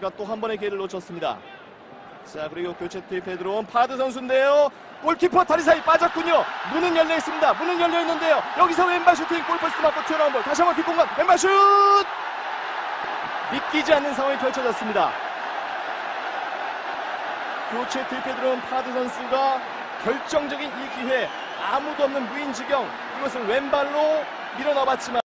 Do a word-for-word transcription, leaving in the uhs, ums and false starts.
선수가 또 한 번의 기회를 놓쳤습니다. 자, 그리고 교체 투입해 들어온 파드 선수인데요. 골키퍼 다리 사이 빠졌군요. 문은 열려 있습니다. 문은 열려 있는데요. 여기서 왼발 슈팅, 골포스트 맞고 튀어나온 볼. 다시 한번 뒷공간 왼발 슛! 믿기지 않는 상황이 펼쳐졌습니다. 교체 투입해 들어온 파드 선수가 결정적인 이 기회, 아무도 없는 무인 지경, 이것을 왼발로 밀어넣어봤지만